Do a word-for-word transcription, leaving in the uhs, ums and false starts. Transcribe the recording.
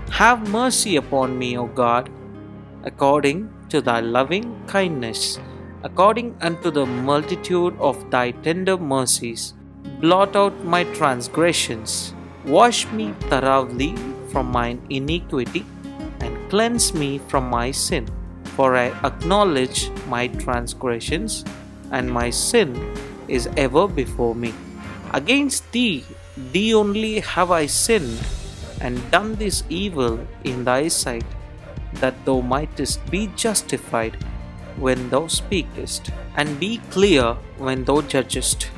Have mercy upon me, O God, according to thy loving kindness, according unto the multitude of thy tender mercies. Blot out my transgressions. Wash me thoroughly from mine iniquity, and cleanse me from my sin. For I acknowledge my transgressions, and my sin is ever before me. Against thee, thee only have I sinned, and done this evil in thy sight, that thou mightest be justified when thou speakest, and be clear when thou judgest.